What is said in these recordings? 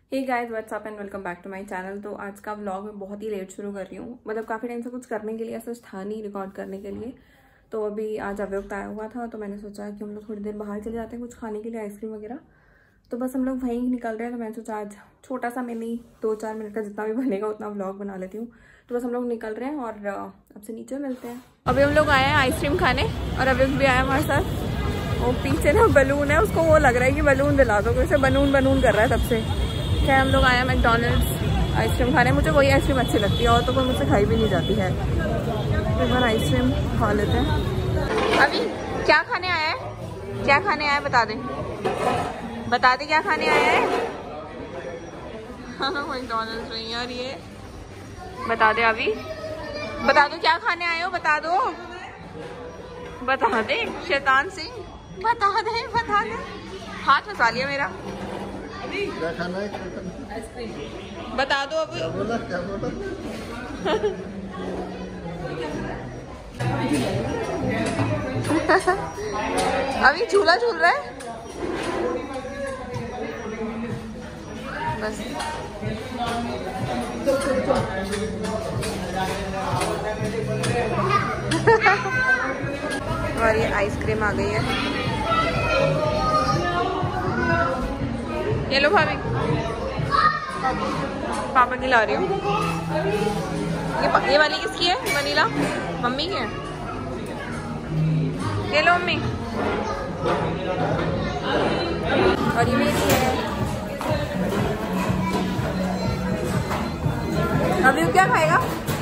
Hey guys what's up and welcome back to my channel. तो आज का vlog मैं बहुत ही लेट शुरू कर रही हूँ। मतलब काफ़ी टाइम से कुछ करने के लिए ऐसा था नहीं रिकॉर्ड करने के लिए। तो अभी आज अवयुक्त आया हुआ था तो मैंने सोचा कि हम लोग थोड़ी देर बाहर चले जाते हैं कुछ खाने के लिए, आइसक्रीम वगैरह। तो बस हम लोग वहीं निकल रहे हैं। तो मैंने सोचा आज छोटा सा मैंने 2-4 मिनट का जितना भी बनेगा उतना व्लॉग बना लेती हूँ। तो बस हम लोग निकल रहे हैं और अब से नीचे मिलते हैं। अभी हम लोग आए हैं आइसक्रीम खाने और अवयुक्त भी आया हमारे साथ। वो पीछे ना बलून है, उसको वो लग रहा है कि बलून दिला दो, वैसे बलून कर रहा है तब से। क्या हम लोग आए हैं मैकडॉनल्ड्स आइसक्रीम खाने। मुझे वही आइसक्रीम अच्छी लगती है और तो कोई मुझसे खाई भी नहीं जाती है। तो एक बार आइसक्रीम खा लेते हैं। अभी क्या खाने आया है? क्या खाने आया है बता दे क्या खाने आया है। हाँ मैकडॉनल्ड्स में यार, ये बता दे अभी, बता दो क्या खाने आए हो, बता दे शैतान सिंह, बता दे। हाथ फंसा लिया मेरा। क्या खाना है? आइसक्रीम बता दो अभी। क्या बोला? अभी झूला झूल रहा है बस। और ये आइसक्रीम आ गई है। ये लो भाभी, पापा की ला रही हूँ। ये वाली किसकी है? वनीला मम्मी की है। ये लो मम्मी। और ये मेरी है। अभी क्या खाएगा?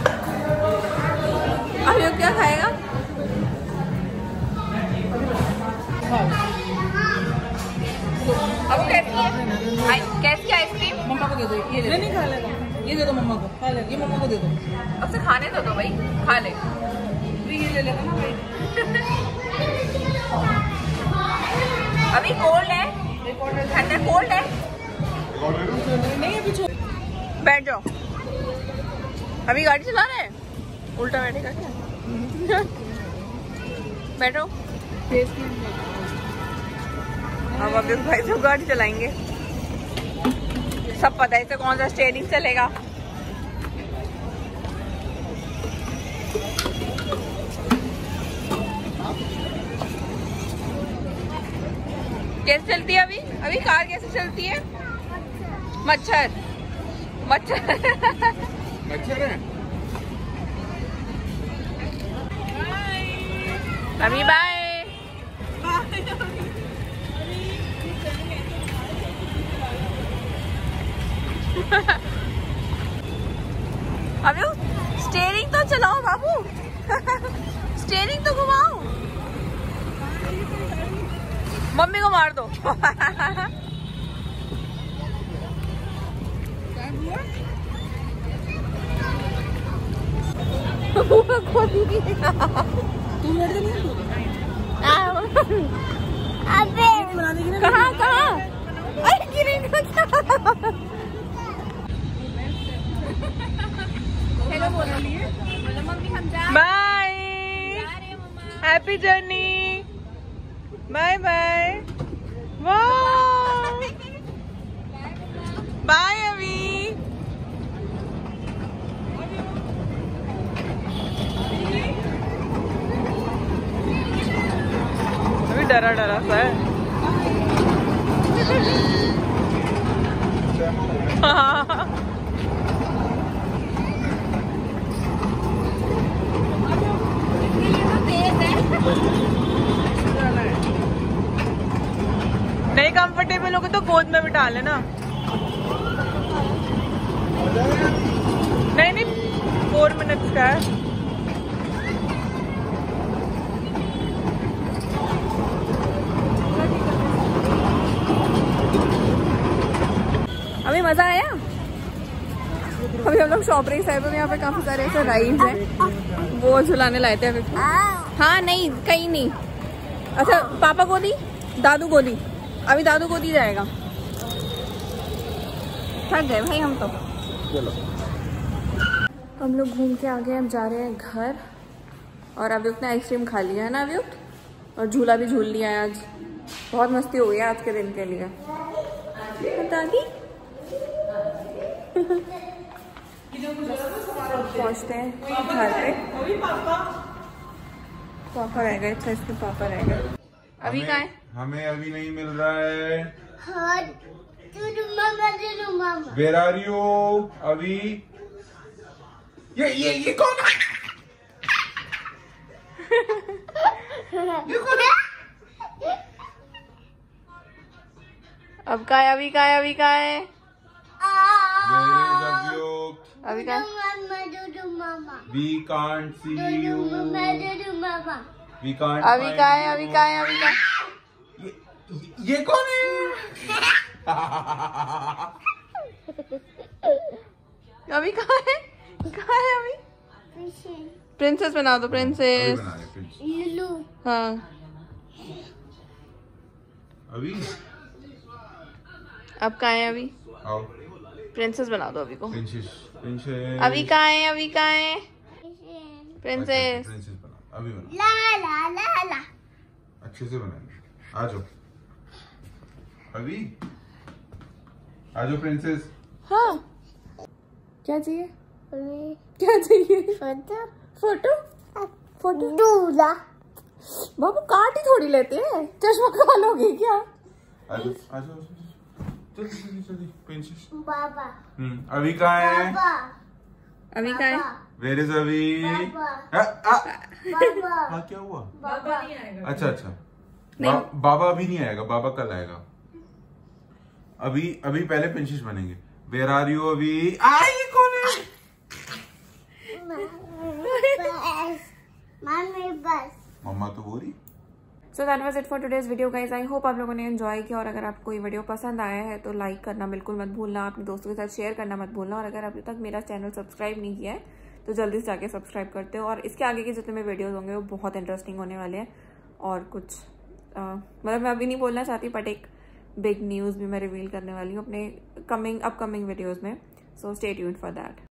अब कैसी आइसक्रीम? मम्मा को दे दो, ये ले। नहीं खा लेगा, ये दे दो मम्मा को, खा ले। ये मम्मा को दे दो। अब से खाने तो दो भाई, खा ले। ये ले लेगा ना भाई। अभी कोल्ड है, ठंडा कोल्ड है। नहीं अभी बैठ जाओ। अभी गाड़ी चला रहे हैं, उल्टा बैठेगा क्या? बैठो। अब अभी भाई सब गाड़ी चलाएंगे, सब पता है इसे कौन सा स्टीयरिंग चलेगा। कैसे चलती है अभी कार कैसे चलती है? मच्छर है। अभी बाय। अभी स्टीयरिंग तो चलाओ बाबू। स्टीयरिंग तो घुमाओ। मम्मी को मार दो। अबे कहाँ अरे गिरेगा क्या? हेलो बोलो मम्मी, हम जा। Bye, happy journey, bye bye. वाह बाय अभी। अभी डरा सा है। नहीं कंफर्टेबल होगा तो गोद में बिठा लेना। नहीं 4 मिनट्स का है। अभी मजा आया। अभी हम लोग शॉपरिंग साइड में, यहाँ पे काफी सारे ऐसे राइड्स हैं, वो झुलाने लाए थे अभी। हाँ नहीं कहीं नहीं। अच्छा पापा को दी, दादू को दी, अभी दादू को दी जाएगा। थक गए भाई हम तो। चलो हम लोग घूम के आ गए, अब जा रहे हैं घर। और अवयुक्त ने आइसक्रीम खा लिया है ना अवयुक्त, और झूला भी झूल लिया है। आज बहुत मस्ती हो गई आज के दिन के लिए। दादी पहुँचते हैं घर पे। पापा रह गए। अच्छा इसके पापा रह गए। अभी कहाँ है? हमें अभी नहीं मिल रहा है। हाँ, मामा। Where are you? अभी ये कौन है? अब कहाँ है? अभी कहाँ है? अभी कहाँ है? Where is Avyuk? अभी कहाँ है? We can't see you. We can't. अभी कहाँ है? अभी कहाँ है? अभी कहाँ है? ये कौन है? अभी कहाँ है? कहाँ है अभी? प्रिंसेस बना दो। प्रिंसेस। हाँ अभी अब कहाँ है? अभी आओ प्रिंसेस बना दो अभी को। प्रिंसेस अभी कहाँ है? अभी कहाँ है? प्रिंसेस। प्रिंसेस बना अभी बना ला ला ला ला। अच्छे से बनाएंगे। आ जाओ अभी आ जाओ प्रिंसेस। हाँ क्या चाहिए? क्या चाहिए? फोटो फोटो दूल्हा। बाबू काट ही थोड़ी लेते हैं। चश्मा खा लोगे क्या? आ जाओ जल्दी प्रिंसेस। बाबा। अभी कहाँ है? बाबा। अभी कहाँ है? वेयर इज अभी? बाबा। हाँ क्या हुआ? बाबा नहीं आएगा। अच्छा बाबा अभी नहीं आएगा। बाबा कल आएगा। अभी पहले प्रिंसेस बनेंगे। Where are you? अभी ये कौन है? बस। मम्मा तो हो रही। So that was it for today's video guys. I hope आप लोगों ने एंजॉय किया और अगर आपको ये वीडियो पसंद आया है तो लाइक करना बिल्कुल मत भूलना, अपने दोस्तों के साथ शेयर करना मत भूलना और अगर अभी तक मेरा चैनल सब्सक्राइब नहीं किया है तो जल्दी से जाके सब्सक्राइब करते हो और इसके आगे के जितने भी वीडियोज होंगे वो बहुत इंटरेस्टिंग होने वाले हैं और कुछ मतलब मैं अभी नहीं बोलना चाहती बट एक बिग न्यूज़ भी मैं रिवील करने वाली हूँ अपने अपकमिंग वीडियोज़ में। So stay tuned for that.